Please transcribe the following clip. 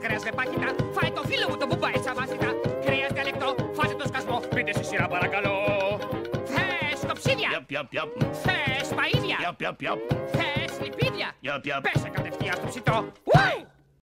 κρέας με πάχυτα. Φάει το φίλο μου το μπουμπά έτσι αμάσιτα. Κρέας διαλεκτό, φάτε το σκασμό. Πείτε στη σειρά παρακαλώ. Θες κοψίδια. Θες παΐδια. Θες λιπίδια. Πέσε κατευθείαν στο ψητό.